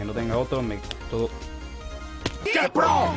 no tenga otro, todo... ¡Qué pro!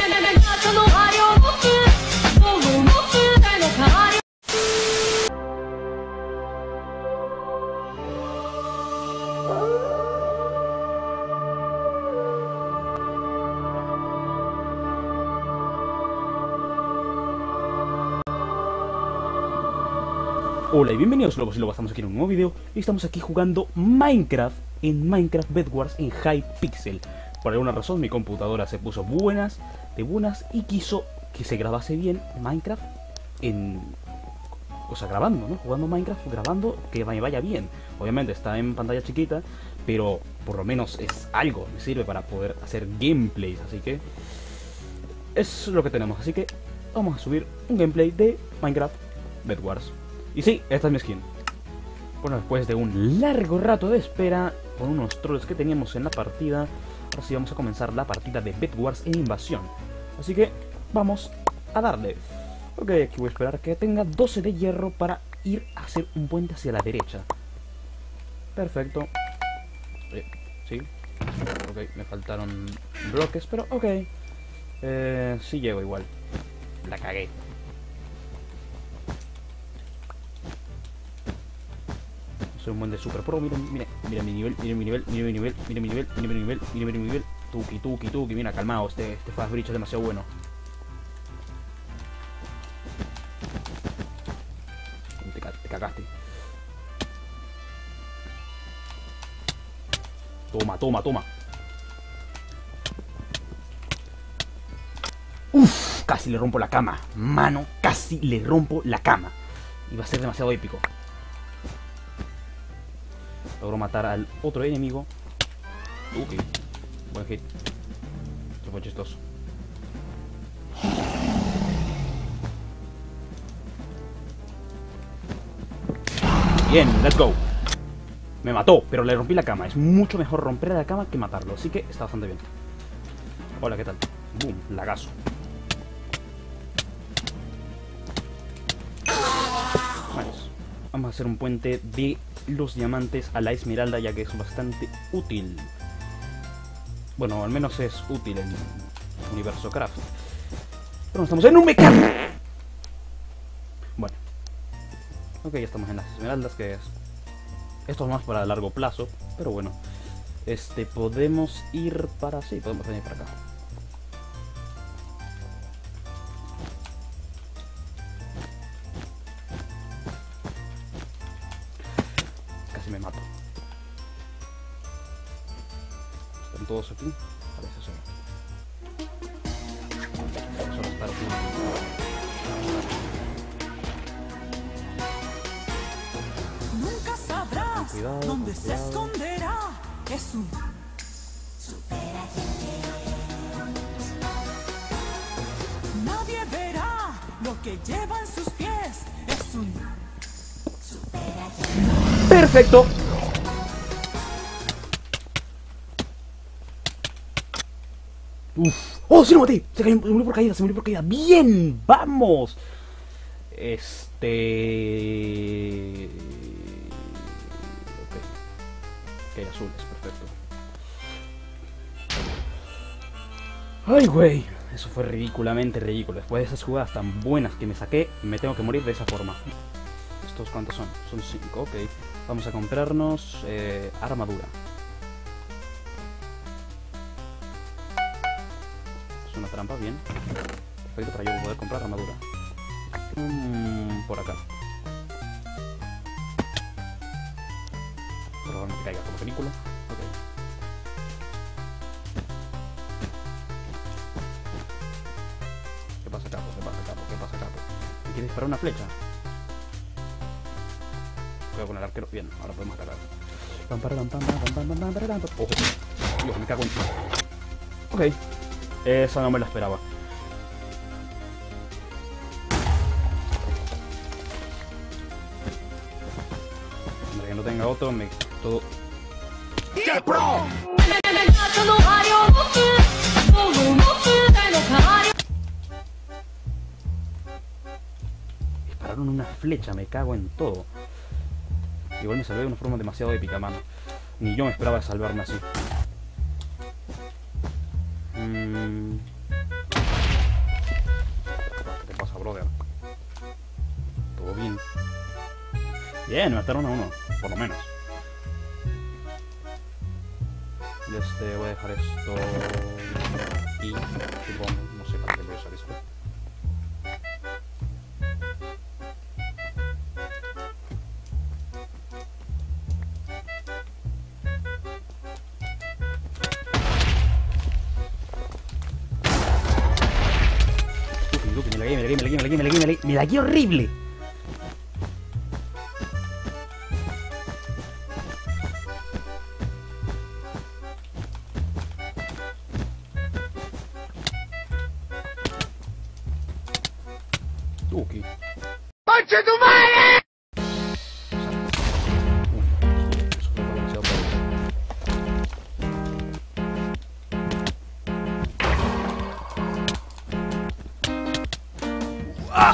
Hola y bienvenidos lobos y lobas, estamos aquí en un nuevo video y estamos aquí jugando Minecraft en Minecraft Bed Wars en Hypixel. Por alguna razón mi computadora se puso de buenas y quiso que se grabase bien Minecraft o sea, grabando, ¿no? Jugando Minecraft, grabando, que me vaya bien. Obviamente está en pantalla chiquita, pero por lo menos es algo, me sirve para poder hacer gameplays, así que es lo que tenemos. Así que vamos a subir un gameplay de Minecraft Bed Wars. Y sí, esta es mi skin. Bueno, después de un largo rato de espera, con unos trolls que teníamos en la partida, ahora sí vamos a comenzar la partida de Bed Wars en invasión. Así que vamos a darle. Ok, aquí voy a esperar que tenga 12 de hierro para ir a hacer un puente hacia la derecha. Perfecto. Sí. Ok, me faltaron bloques, pero ok. Sí llego igual. La cagué. Soy un buen de super pro, mira mi nivel, mira mi nivel, mira mi nivel, mira mi nivel, mira mi nivel, mira mi nivel. Tuki, mira, calmado, este Fast Breach es demasiado bueno. Te cagaste. Toma. Uff, casi le rompo la cama. Mano, casi le rompo la cama. Iba a ser demasiado épico. Logro matar al otro enemigo. Ok, buen hit. Eso fue chistoso. Bien, let's go. Me mató, pero le rompí la cama. Es mucho mejor romper la cama que matarlo, así que está bastante bien. Hola, ¿qué tal? Boom, lagazo. Vamos a hacer un puente de los diamantes a la esmeralda, ya que es bastante útil. Bueno, al menos es útil en Universo Craft. Pero no estamos en un mecánico. Bueno. Ok, ya estamos en las esmeraldas, que es... Esto es más para largo plazo, pero bueno. Podemos ir para... Sí, podemos venir para acá. Me mato. Están todos aquí. Parece solo estar Nunca sabrás dónde se esconderá. Es un superagente. Nadie verá lo que lleva en sus pies. Es un superagente. ¡perfecto! Uff. ¡Oh, sí lo maté! Se murió por caída, ¡bien! ¡Vamos! Ok. Ok, azules, perfecto. ¡Ay, güey! Eso fue ridículamente ridículo. Después de esas jugadas tan buenas que me saqué, me tengo que morir de esa forma. ¿Estos cuántos son? Son 5, ok. Vamos a comprarnos armadura. Es una trampa, bien. Perfecto para yo poder comprar armadura. Por acá. Por favor, no te caiga como película. Ok. ¿Qué pasa, capo? ¿Me quiere disparar una flecha? Con el arquero. Bien, ahora podemos atacar. Ojo. Dios, me cago en... Ok. Esa no me la esperaba. Hombre, que no tenga otro, todo... ¡Qué pro! Dispararon una flecha, me cago en todo. Igual me salvé de una forma demasiado épica, mano. Ni yo me esperaba salvarme así. ¿Qué te pasa, brother? ¿Todo bien? Bien, me mataron a uno, por lo menos. Voy a dejar esto y supongo, no sé para qué voy a usar esto. Luki, me lagué horrible. Luki. ¡Conche tu madre! Eso fue demasiado tarde. ¡Ah!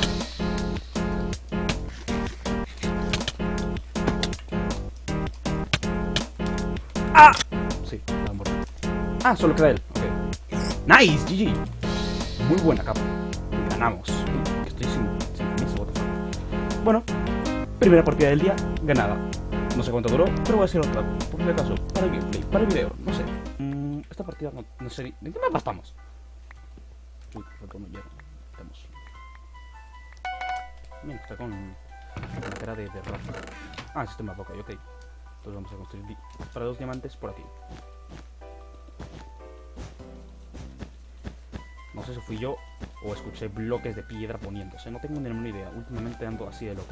¡Ah! Sí, estaba muerto. Ah, solo queda él. Ok. Nice, GG. Muy buena capa. Ganamos. Uy, estoy sin camisa, what the fuck. Bueno, primera partida del día, ganada. No sé cuánto duró, pero voy a hacer otra. Por si acaso, para el gameplay, para el video, no sé. Esta partida no sé. ¿En qué mapa estamos? Uy, falta uno hierro. Estamos. Bien, está con la cara de rato. Ah, es este mapa, ok. Entonces vamos a construir para 2 diamantes por aquí. No sé si fui yo o escuché bloques de piedra poniéndose. No tengo ni ninguna idea. Últimamente ando así de loco.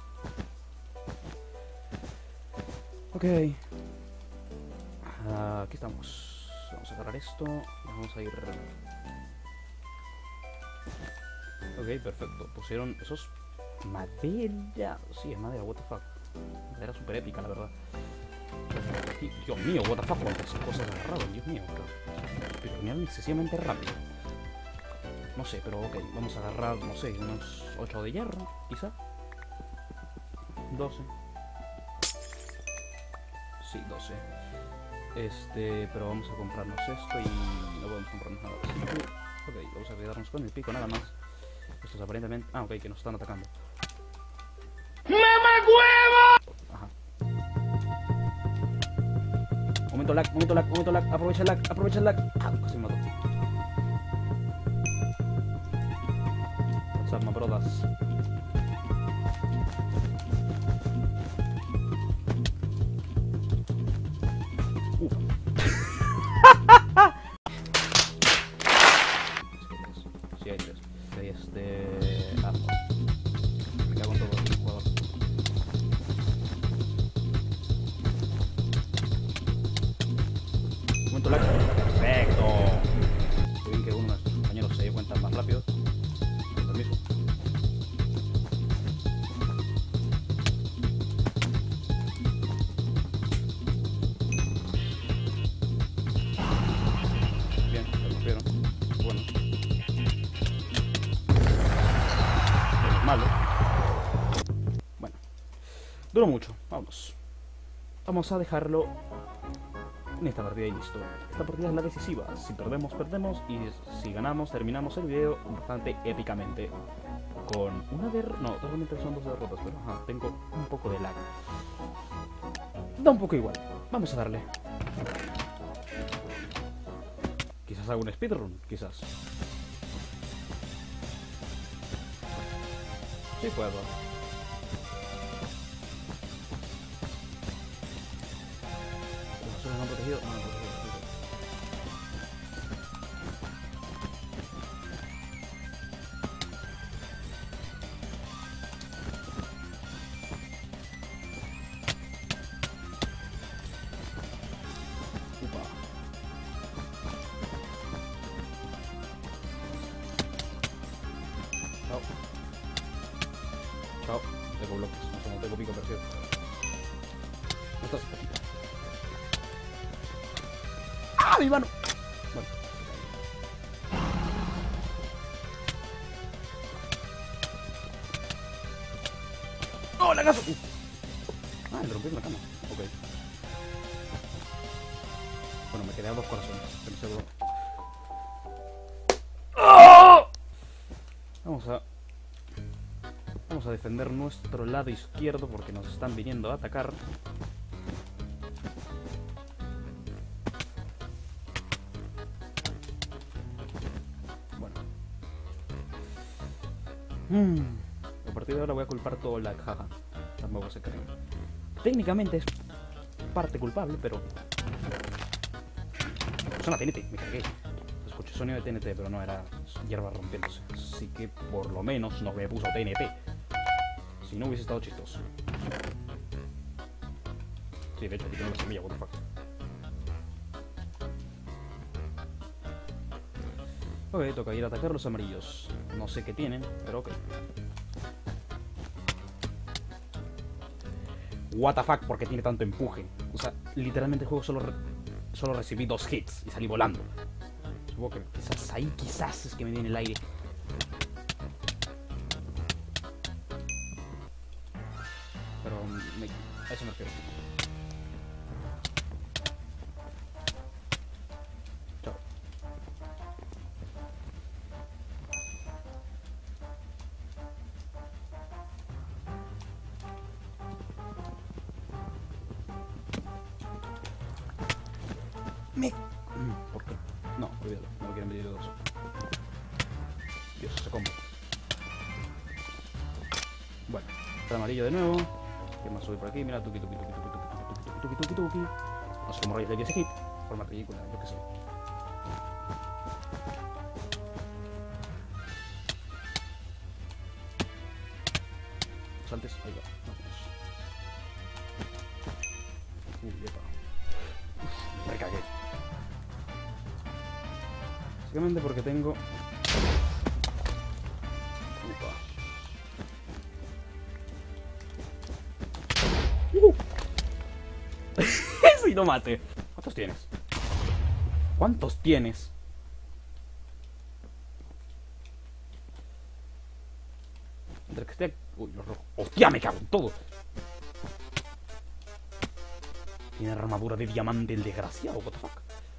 Ok. Aquí estamos. Vamos a agarrar esto. Vamos a ir... Ok, perfecto. Pusieron esos... Madera. Sí, es madera, what the fuck. Madera super épica, la verdad. Dios mío, what the fuck, cuántas cosas agarraron, Dios mío. Pero genial, excesivamente rápido. No sé, pero ok, vamos a agarrar, no sé, unos 8 de hierro, quizá. 12. Sí, 12. Pero vamos a comprarnos esto y no podemos comprarnos nada. Ok, vamos a quedarnos con el pico nada más. Estos aparentemente... Ah, ok, que nos están atacando. ¡Mamá huevo! Ajá. Momento lag, aprovecha el lag. Ah, casi me mató. What's up, my brothers? Sí, hay 3. Ah, me cago en todo el jugador. Momento lag. Perfecto. Qué bien que uno de nuestros compañeros se dio cuenta más rápido. Con permiso. Bien, lo rompieron. Bueno. Eso es malo. Bueno. Duró mucho. Vamos. Vamos a dejarlo en esta partida y listo. Esta partida es la decisiva. Si perdemos, perdemos. Y si ganamos, terminamos el video bastante épicamente. Con una no, realmente son 2 derrotas, pero ajá, tengo un poco de lag. Da un poco igual. Vamos a darle. Quizás haga un speedrun, quizás. Sí puedo. ¿No han protegido? No han protegido. Chao. Chao. No tengo bloques. No tengo pico, pero cierto. No estás patita. ¡Ah, mi mano! Bueno. ¡Oh, la casa! Ah, le rompieron la cama. Ok. Bueno, me quedé a 2 corazones. Estoy seguro. Vamos a defender nuestro lado izquierdo porque nos están viniendo a atacar. Bueno. A partir de ahora voy a culpar todo la caja. Tampoco se creen. Técnicamente es parte culpable, pero... Suena TNT, me cagué. Escuché sonido de TNT, pero no era hierba rompiéndose. Así que por lo menos no me puso TNT. Si no hubiese estado chistoso. Sí, de hecho aquí tengo la semilla, what the fuck. Ok, toca ir a atacar los amarillos. No sé qué tienen, pero ok. What the fuck, ¿por qué tiene tanto empuje? O sea, literalmente el juego solo recibí 2 hits y salí volando. Supongo que quizás es que me viene el aire. Pero a eso me refiero. Chao. ¿Por qué? No, olvídalo, no me quieren pedir 2. Dios, ese combo. Bueno, está amarillo de nuevo. ¿Qué más sube por aquí? Mira, tuki. No sé cómo rayos le di ese hit. Forma ridícula, yo qué sé. Pues antes, ahí va, vamos. Epa. Uf, me recagué. Básicamente porque tengo... Upa. Si no mate. ¿Cuántos tienes? ¿Cuántos tienes? Entre que esté... Uy, los rojos. ¡Hostia, me cago en todo! Tiene armadura de diamante el desgraciado, what the fuck.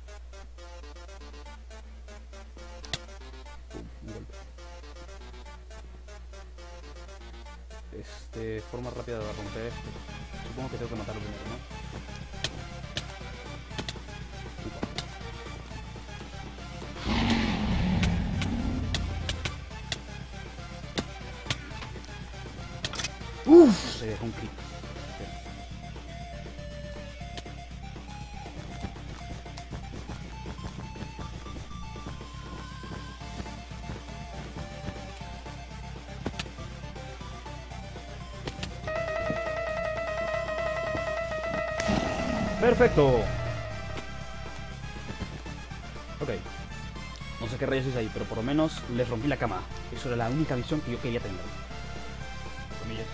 Un golpe. Forma rápida de romper esto. Supongo que tengo que matarlo primero, ¿no? Uff, se dejó un crit. Perfecto. Ok. No sé qué rayos es ahí, pero por lo menos les rompí la cama. Eso era la única misión que yo quería tener. Comillas.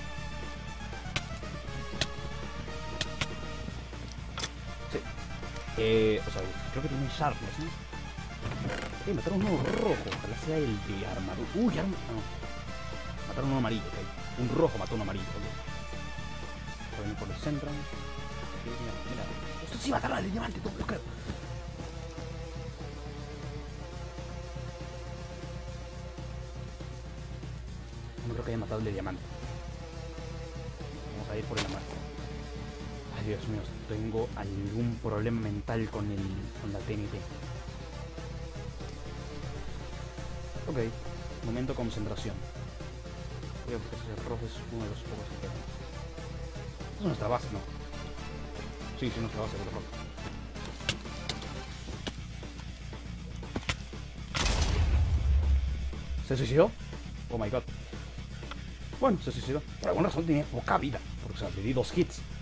Sí. O sea, creo que tiene un sharpness, ¿no? Mataron uno rojo. Ojalá sea el de armadura. Uy, no. Mataron uno amarillo, ok. Un rojo mató un amarillo, ok. Voy a venir por el centro. Mira. Esto sí mataron al diamante, no lo creo. No creo que haya matado al de diamante. Vamos a ir por el amarillo. Ay, Dios mío, tengo algún problema mental con la TNT. Ok, momento de concentración. Creo que ese rojo es uno de los pocos que quedan. Esta es nuestra base, ¿no? Sí, es nuestra base, por favor. ¿Se suicidó? Oh my god. Bueno, se suicidó. Por alguna razón tenía poca vida. Porque o sea, le di 2 hits.